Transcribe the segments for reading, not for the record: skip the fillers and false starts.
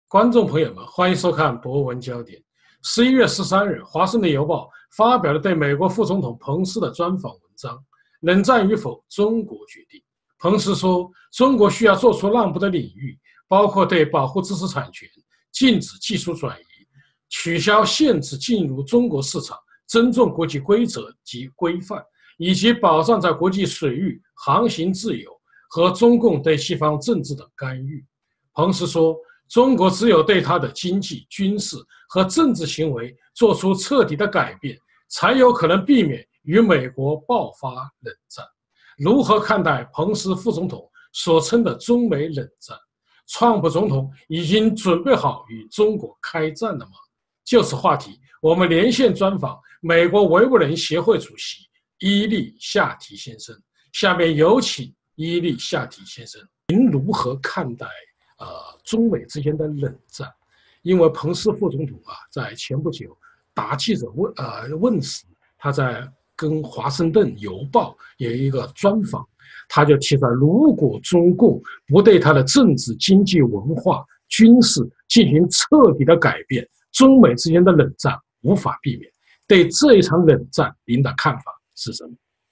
观众朋友们，欢迎收看博文焦点。11月13日，《华盛顿邮报》发表了对美国副总统彭斯的专访文章，冷战与否，中国决定。彭斯说，中国需要做出让步的领域，包括对保护知识产权、禁止技术转移、取消限制进入中国市场、尊重国际规则及规范，以及保障在国际水域航行自由和中共对西方政治的干预。彭斯说，中国只有对它的经济、军事和政治行为做出彻底的改变，才有可能避免与美国爆发冷战。如何看待彭斯副总统所称的中美冷战？川普总统已经准备好与中国开战了吗？就此话题，我们连线专访美国维吾尔人协会主席伊利夏提先生。下面有请伊利夏提先生，您如何看待中美之间的冷战？因为彭斯副总统在前不久答记者问时，他在跟《华盛顿邮报》有一个专访，他就提出，如果中共不对他的政治、经济、文化、军事进行彻底的改变，中美之间的冷战无法避免。对这一场冷战，您的看法是什么？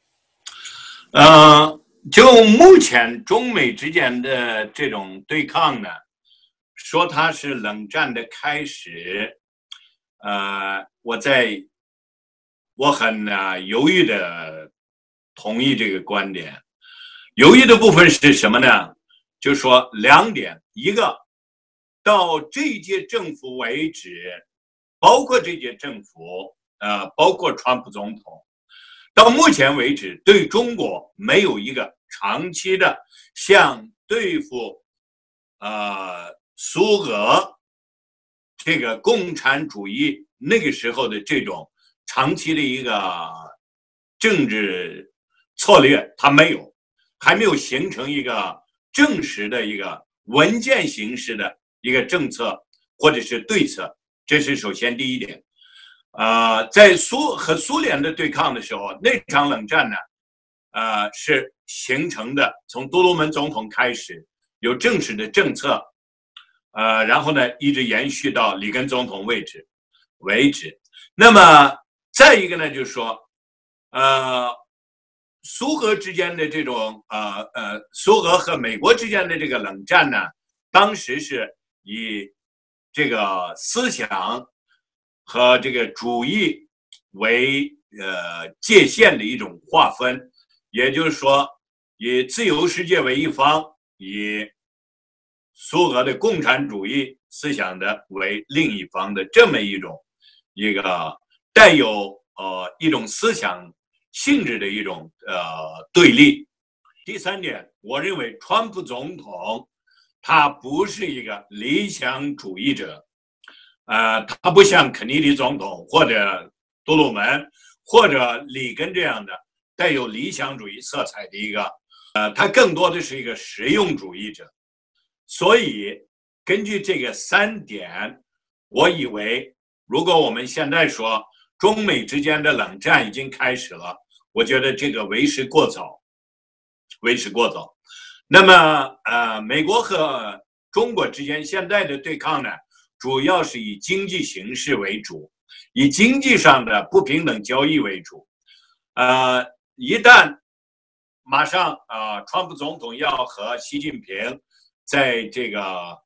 就目前中美之间的这种对抗呢，说它是冷战的开始，我很犹豫的同意这个观点。犹豫的部分是什么呢？就说两点，一个到这一届政府为止，包括这届政府，包括川普总统，到目前为止，对中国没有一个长期的像对付苏俄这个共产主义那个时候的这种长期的一个政治策略，它还没有形成一个正式的一个文件形式的一个政策或者是对策，这是首先第一点。在和苏联的对抗的时候，那场冷战呢，是形成的，从杜鲁门总统开始有正式的政策，然后呢一直延续到里根总统为止。那么再一个呢，就是说，苏俄之间的这种苏俄和美国之间的这个冷战呢，当时是以这个思想和这个主义为界限的一种划分，也就是说，以自由世界为一方，以苏俄的共产主义思想的为另一方的这么一个带有一种思想性质的一种对立。第三点，我认为川普总统他不是一个理想主义者，他不像肯尼迪总统或者杜鲁门或者里根这样的带有理想主义色彩的一个，他更多的是一个实用主义者。所以根据这个三点，我以为如果我们现在说中美之间的冷战已经开始了，我觉得这个为时过早。那么美国和中国之间现在的对抗呢，主要是以经济形势为主，以经济上的不平等交易为主。一旦马上川普总统要和习近平在这个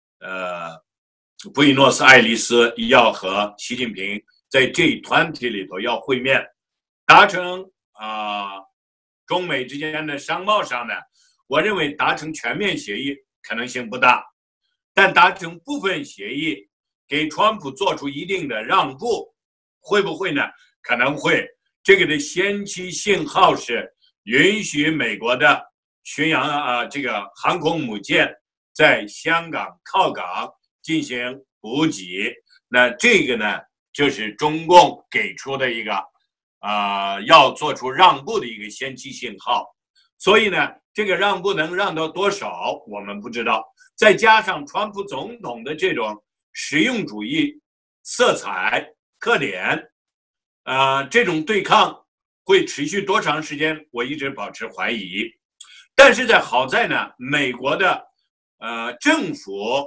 布宜诺斯艾利斯要和习近平在这一团体里头要会面，达成中美之间的商贸上呢，我认为达成全面协议可能性不大，但达成部分协议，给川普做出一定的让步，会不会呢？可能会。这个的先期信号是允许美国的巡洋这个航空母舰在香港靠港进行补给，那这个呢，就是中共给出的一个要做出让步的一个先期信号。所以呢，这个让步能让到多少，我们不知道。再加上川普总统的这种实用主义色彩特点，这种对抗会持续多长时间，我一直保持怀疑。但是好在呢，美国的政府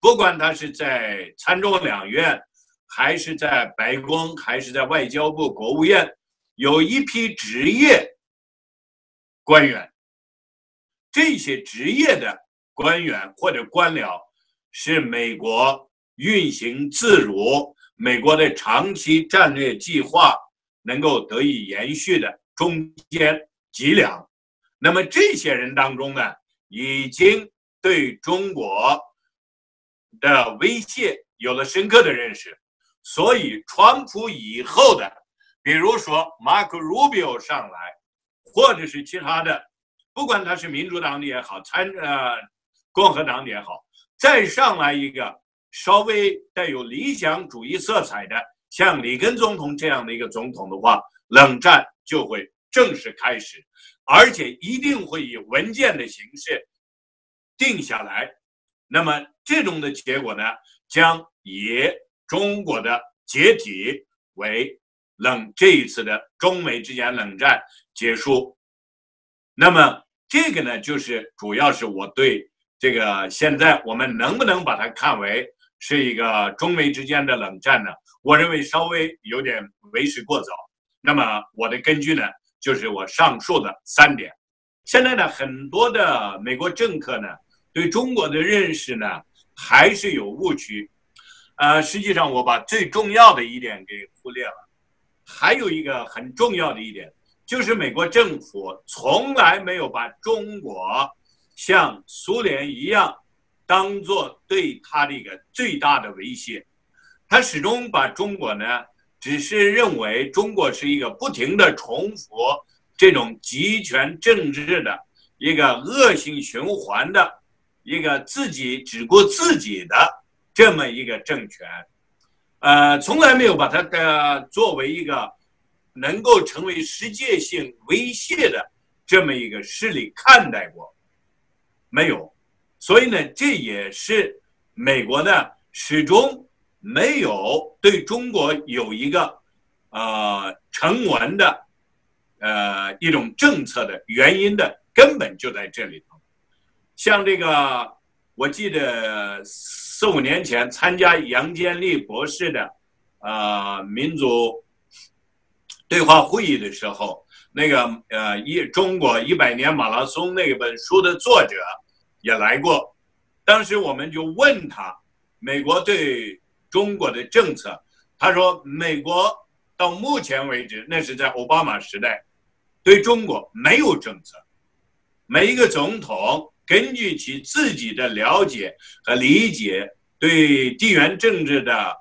不管他是在参众两院，还是在白宫，还是在外交部、国务院，有一批职业官员。这些职业的官员或者官僚是美国运行自如，美国的长期战略计划能够得以延续的中坚脊梁。那么这些人当中呢，已经对中国的威胁有了深刻的认识，所以川普以后的，比如说马可·鲁比欧上来，或者是其他的，不管他是民主党的也好，共和党的也好，再上来一个稍微带有理想主义色彩的，像里根总统这样的一个总统的话，冷战就会正式开始，而且一定会以文件的形式定下来。那么这种的结果呢，将以中国的解体为这一次的中美之间冷战结束。那么这个呢，就是主要是我对这个现在我们能不能把它看为是一个中美之间的冷战呢？我认为稍微有点为时过早。那么我的根据呢，就是我上述的3点。现在呢，很多的美国政客呢，对中国的认识呢，还是有误区。实际上我把最重要的一点给忽略了。还有一个很重要的一点，就是美国政府从来没有把中国像苏联一样当作对他的一个最大的威胁。他始终把中国呢，只是认为中国是一个不停的重复这种集权政治的一个恶性循环的一个自己只顾自己的这么一个政权。从来没有把它作为一个能够成为世界性威胁的这么一个势力看待过，没有。所以呢，这也是美国呢始终没有对中国有一个成文的一种政策的原因的根本就在这里头。像这个，我记得4、5年前参加杨建立博士的民主对话会议的时候，那个中国100年马拉松那本书的作者也来过。当时我们就问他美国对中国的政策，他说美国到目前为止，那是在奥巴马时代，对中国没有政策，每一个总统根据其自己的了解和理解，对地缘政治的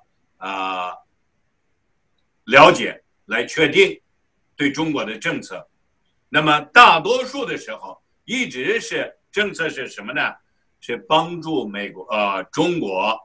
了解来确定对中国的政策。那么大多数的时候一直是政策是什么呢？是帮助中国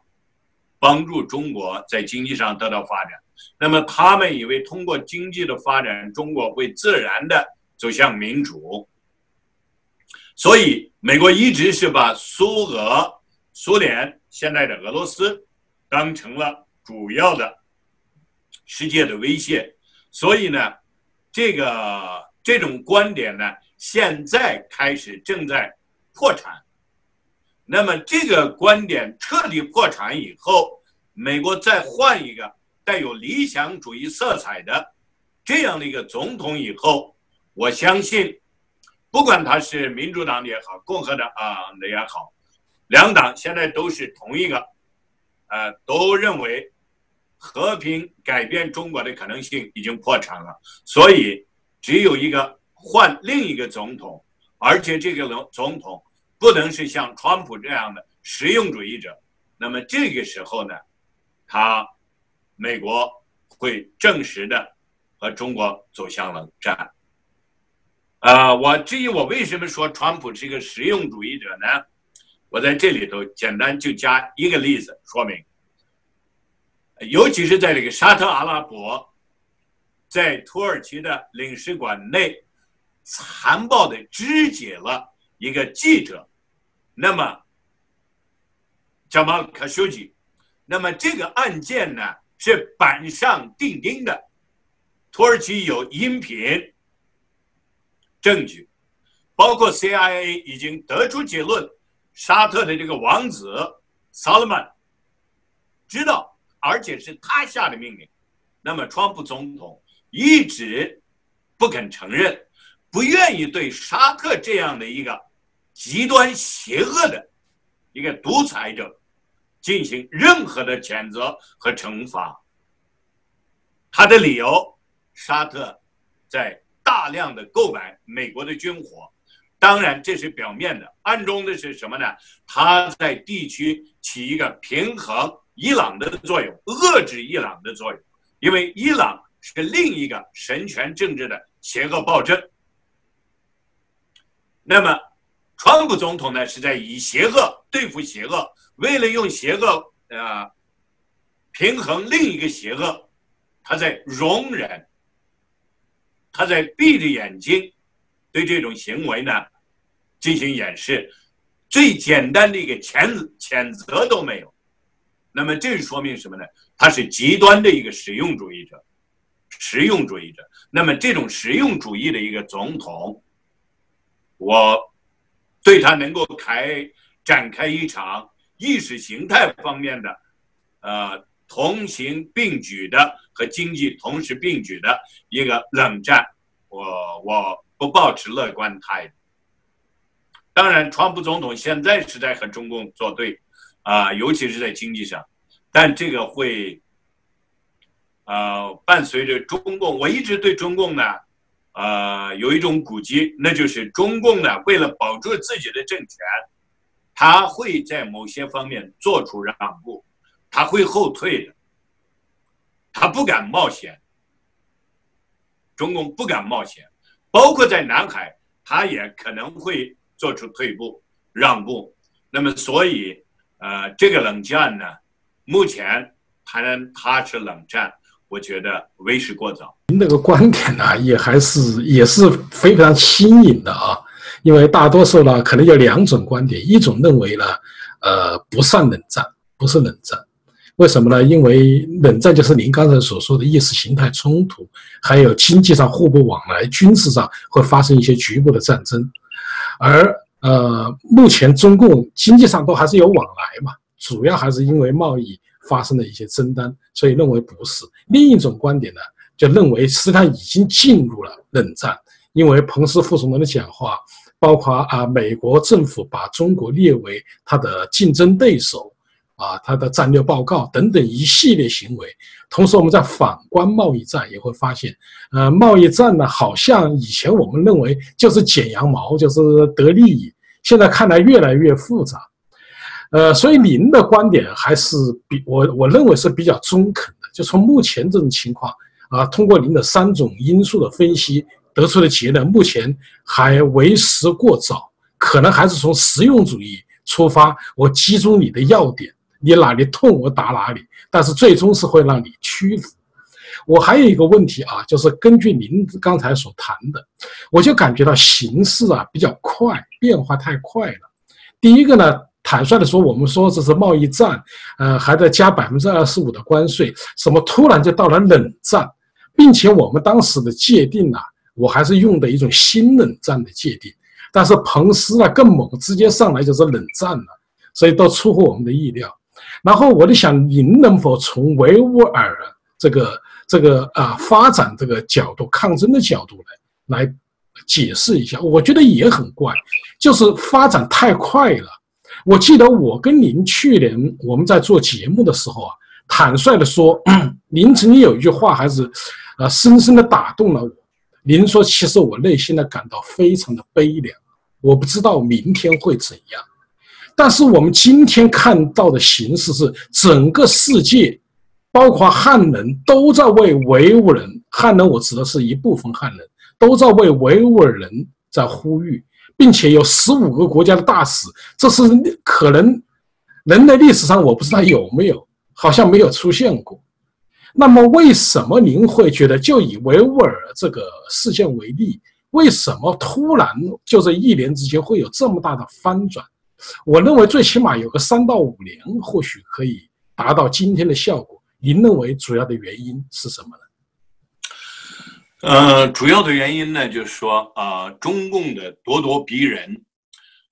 在经济上得到发展。那么他们以为通过经济的发展，中国会自然的走向民主。所以美国一直是把苏联现在的俄罗斯当成了主要的世界的威胁。所以呢，这种观点呢，现在正在破产。那么这个观点彻底破产以后，美国再换一个带有理想主义色彩的这样的一个总统以后，我相信不管他是民主党的也好，共和党的也好，两党现在都是同一个都认为和平改变中国的可能性已经破产了。所以只有换另一个总统，而且这个总统不能是像川普这样的实用主义者。那么这个时候呢，美国会正式的和中国走向冷战。至于我为什么说川普是一个实用主义者呢？我在这里头简单就加一个例子说明。尤其是在这个沙特阿拉伯，在土耳其的领事馆内残暴的肢解了一个记者，那么贾马尔·卡舒吉，那么这个案件呢是板上钉钉的，土耳其有音频证据，包括 CIA 已经得出结论，沙特的这个王子 Solomon 知道，而且是他下的命令。那么川普总统一直不肯承认，不愿意对沙特这样的一个极端邪恶的一个独裁者进行任何的谴责和惩罚。他的理由，沙特在大量的购买美国的军火，当然这是表面的，暗中的是什么呢？他在地区起一个平衡伊朗的作用，遏制伊朗的作用，因为伊朗是另一个神权政治的邪恶暴政。那么川普总统呢，是在以邪恶对付邪恶，为了用邪恶平衡另一个邪恶，他在容忍，他在闭着眼睛对这种行为呢进行掩饰，最简单的一个谴责都没有。那么这说明什么呢？他是极端的一个实用主义者，实用主义者。那么这种实用主义的一个总统，我对他能够展开一场意识形态方面的同行并举的和经济同时并举的一个冷战，我不抱持乐观态度。当然川普总统现在是在和中共作对尤其是在经济上，但这个会伴随着中共，我一直对中共呢有一种估计，那就是中共呢为了保住自己的政权，他会在某些方面做出让步，他会后退的，他不敢冒险，中共不敢冒险，包括在南海，他也可能会做出退步让步。那么所以这个冷战呢，目前它是冷战，我觉得为时过早。 您这个观点呢，也是非常新颖的啊，因为大多数呢可能有两种观点，一种认为呢，不算冷战，不是冷战。为什么呢？因为冷战就是您刚才所说的意识形态冲突，还有经济上互不往来，军事上会发生一些局部的战争，而目前中共经济上都还是有往来嘛，主要还是因为贸易发生的一些争端，所以认为不是。另一种观点呢，就认为实际上已经进入了冷战，因为彭斯副总统的讲话，包括美国政府把中国列为他的竞争对手，他的战略报告等等一系列行为。同时我们在反观贸易战也会发现，贸易战呢，好像以前我们认为就是剪羊毛，就是得利益，现在看来越来越复杂。所以您的观点还是我认为是比较中肯的，就从目前这种情况通过您的3种因素的分析得出的结论，目前还为时过早，可能还是从实用主义出发，我击中你的要点，你哪里痛我打哪里，但是最终是会让你屈服。我还有一个问题就是根据您刚才所谈的，我就感觉到形势比较快，变化太快了。第一个呢，坦率的说，我们说这是贸易战，还在加25%的关税，什么突然就到了冷战，并且我们当时的界定我还是用的一种新冷战的界定，但是彭斯更猛，直接上来就是冷战了，所以都出乎我们的意料。然后我就想，您能否从维吾尔这个发展这个角度、抗争的角度来解释一下？我觉得也很怪，就是发展太快了。我记得我跟您去年我们在做节目的时候坦率的说，您曾经有一句话还是深深的打动了我。您说，其实我内心感到非常的悲凉，我不知道明天会怎样。但是我们今天看到的形势是，整个世界包括汉人都在为维吾尔人，汉人我指的是一部分汉人，都在为维吾尔人在呼吁，并且有15个国家的大使，这是可能人类历史上我不知道有没有，好像没有出现过。那么为什么您会觉得，就以维吾尔这个事件为例，为什么突然就这1年之间会有这么大的翻转？我认为最起码有个3到5年，或许可以达到今天的效果。您认为主要的原因是什么呢？主要的原因呢，就是说中共的咄咄逼人，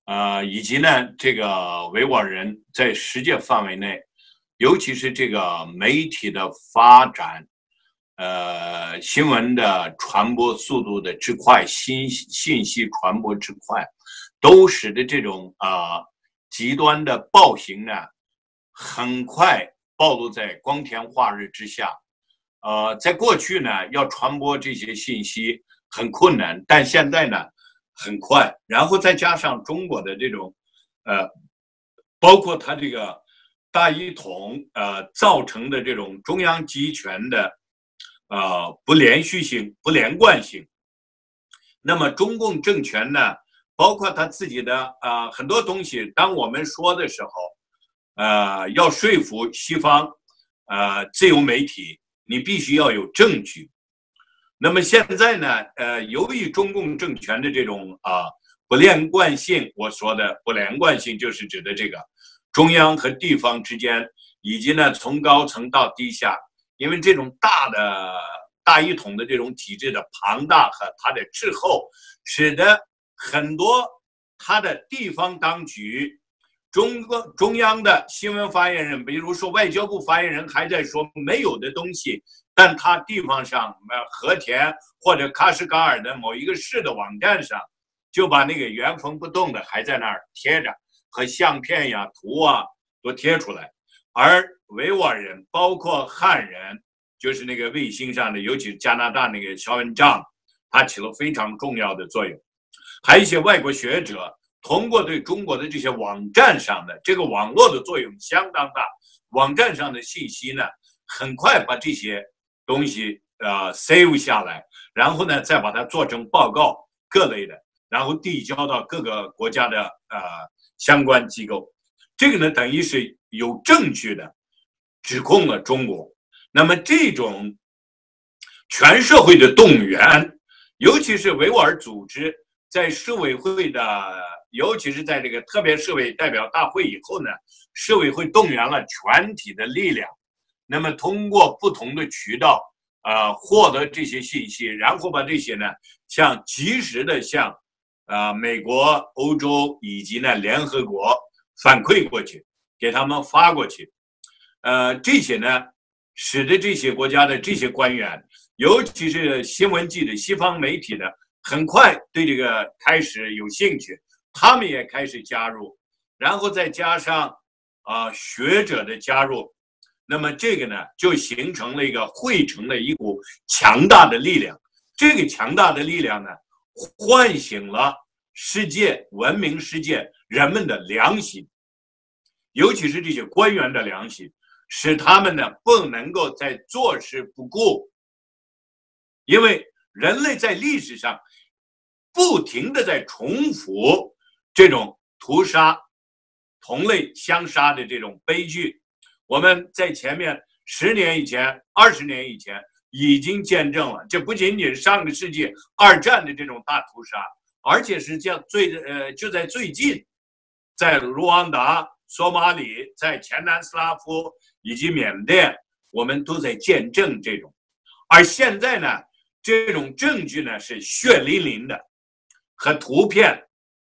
以及呢，这个维吾尔人在世界范围内，尤其是这个媒体的发展，新闻的传播速度的之快，信息传播之快，都使得这种极端的暴行呢，很快暴露在光天化日之下。在过去呢，要传播这些信息很困难，但现在呢，很快。然后再加上中国的这种，包括它这个大一统造成的这种中央集权的不连续性、不连贯性。那么中共政权呢，包括他自己的很多东西，当我们说的时候，要说服西方自由媒体，你必须要有证据。那么现在呢，由于中共政权的这种不连贯性，我说的不连贯性就是指的这个中央和地方之间，以及呢从高层到低下，因为这种大一统的这种体制的庞大和它的滞后，使得很多它的地方当局，中央的新闻发言人，比如说外交部发言人还在说没有的东西，但他地方上和田或者喀什噶尔的某一个市的网站上，就把那个原封不动的还在那儿贴着，和相片呀、图啊都贴出来。而维吾尔人，包括汉人，就是那个卫星上的，尤其是加拿大那个肖恩帐，他起了非常重要的作用。还有一些外国学者通过对中国的这些网站上的这个网络的作用相当大，网站上的信息呢，很快把这些东西save 下来，然后呢再把它做成报告各类的，然后递交到各个国家的相关机构。这个呢等于是有证据的指控了中国。那么这种全社会的动员，尤其是维吾尔组织在市委会的，尤其是在这个特别市委代表大会以后呢，市委会动员了全体的力量，那么通过不同的渠道获得这些信息，然后把这些呢及时的向美国、欧洲以及呢联合国反馈过去，给他们发过去。这些呢使得这些国家的这些官员，尤其是新闻记者、西方媒体的，很快对这个开始有兴趣，他们也开始加入，然后再加上学者的加入，那么这个呢就形成了汇成了一股强大的力量。这个强大的力量呢，唤醒了文明世界人们的良心，尤其是这些官员的良心，使他们呢不能够再坐视不顾。因为人类在历史上不停的在重复这种屠杀、同类相杀的这种悲剧。我们在前面10年以前、20年以前已经见证了，这不仅仅是上个世纪2战的这种大屠杀，而且是就在最近，在卢旺达、索马里、在前南斯拉夫以及缅甸，我们都在见证这种。而现在呢，这种证据呢是血淋淋的，和图片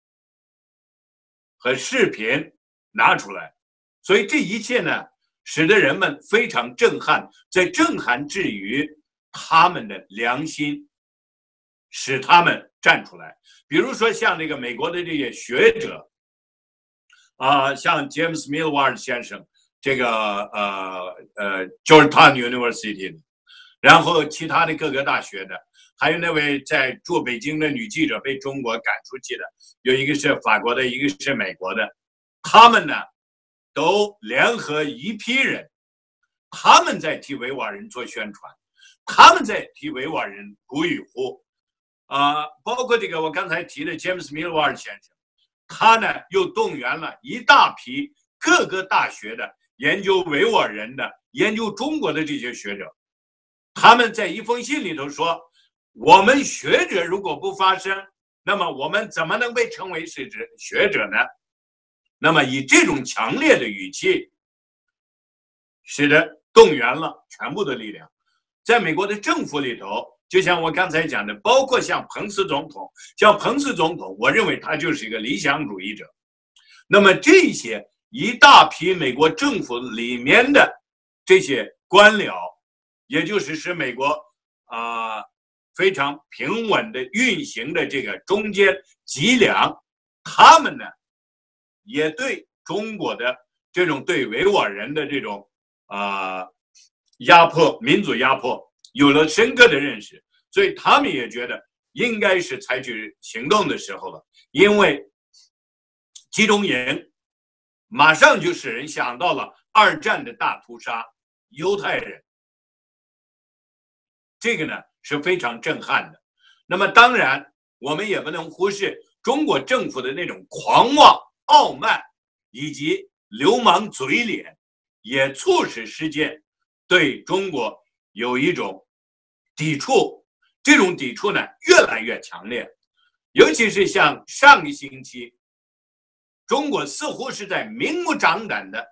和视频拿出来，所以这一切呢，使得人们非常震撼，在震撼之余，他们的良心使他们站出来。比如说像这个美国的这些学者像 James Millward 先生，这个Georgetown University 的，然后其他的各个大学的，还有那位在驻北京的女记者被中国赶出去的，有一个是法国的，一个是美国的，他们呢都联合一批人，他们在替维吾尔人做宣传，他们在替维吾尔人鼓与呼包括这个我刚才提的 James Millward 先生，他呢又动员了一大批各个大学的研究维吾尔人的、研究中国的这些学者，他们在一封信里头说，我们学者如果不发声，那么我们怎么能被称为是学者呢？那么以这种强烈的语气，使得动员了全部的力量。在美国的政府里头，就像我刚才讲的，包括像彭斯总统，我认为他就是一个理想主义者， 那么这些一大批美国政府里面的这些官僚，也就是使美国非常平稳的运行的这个中间脊梁，他们呢也对中国的这种对维吾尔人的这种压迫、民族压迫有了深刻的认识，所以他们也觉得应该是采取行动的时候了。因为集中营马上就使人想到了2战的大屠杀犹太人，这个呢是非常震撼的。那么当然我们也不能忽视中国政府的那种狂妄、傲慢以及流氓嘴脸，也促使世界对中国有一种抵触，这种抵触呢越来越强烈。尤其是像上个星期，中国似乎是在明目张胆的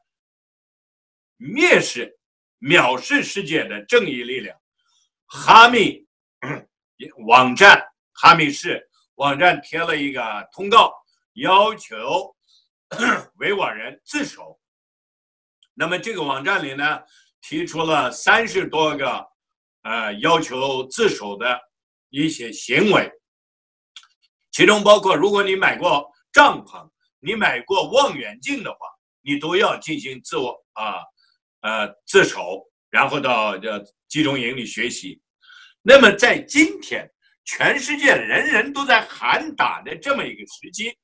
藐视世界的正义力量。哈密网站，哈密市网站贴了一个通告，要求维吾尔人自首。那么这个网站里呢，提出了30多个要求自首的一些行为，其中包括如果你买过帐篷，你买过望远镜的话，你都要进行自首，然后到集中营里学习。那么在今天全世界人人都在喊打的这么一个时期，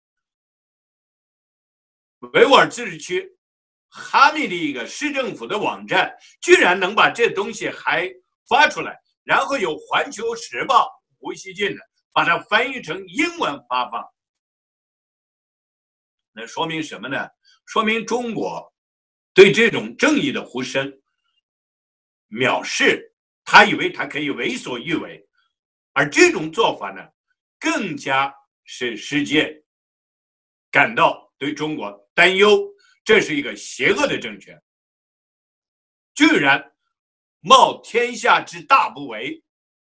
维吾尔自治区哈密的一个市政府的网站居然能把这东西还发出来，然后有环球时报胡锡进的把它翻译成英文发放。那说明什么呢？说明中国对这种正义的呼声藐视，他以为他可以为所欲为，而这种做法呢，更加使世界感到对中国担忧，这是一个邪恶的政权，居然冒天下之大不韪，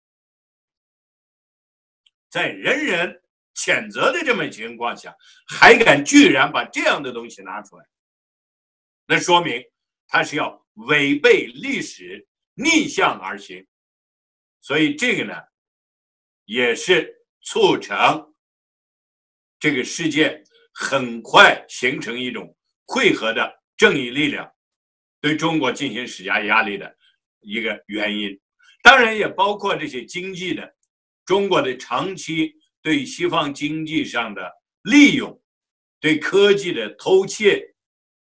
在人人谴责的这么情况下，还敢居然把这样的东西拿出来，那说明他是要违背历史，逆向而行。所以这个呢，也是促成这个世界很快形成一种汇合的正义力量，对中国进行施加压力的一个原因。当然也包括这些经济的，中国的长期对西方经济上的利用，对科技的偷窃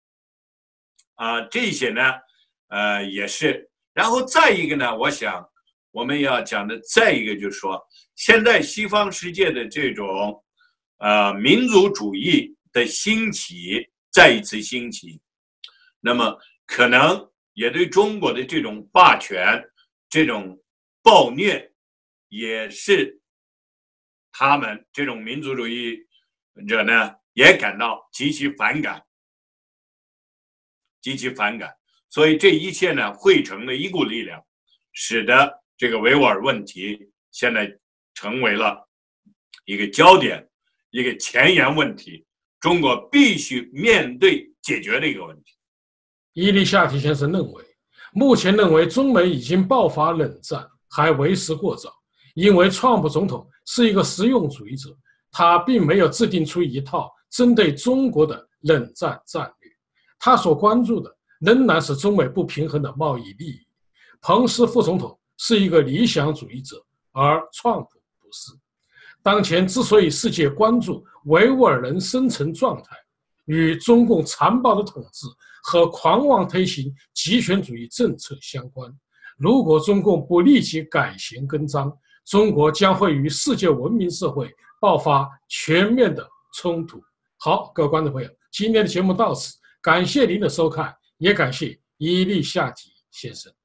这些呢也是。然后再一个呢，我想我们要讲的再一个就是说，现在西方世界的这种民族主义的兴起，再一次兴起，那么可能也对中国的这种霸权、这种暴虐，也是他们这种民族主义者呢也感到极其反感，极其反感。所以这一切呢汇成了一股力量，使得这个维吾尔问题现在成为了一个焦点，一个前沿问题，中国必须面对解决的一个问题。 伊利夏提先生目前认为中美已经爆发冷战还为时过早，因为川普总统是一个实用主义者，他并没有制定出一套针对中国的冷战战略，他所关注的仍然是中美不平衡的贸易利益。彭斯副总统是一个理想主义者，而川普不是。当前之所以世界关注维吾尔人生存状态，与中共残暴的统治和狂妄推行极权主义政策相关。如果中共不立即改弦更张，中国将会与世界文明社会爆发全面的冲突。好，各位观众朋友，今天的节目到此，感谢您的收看，也感谢伊利夏提先生。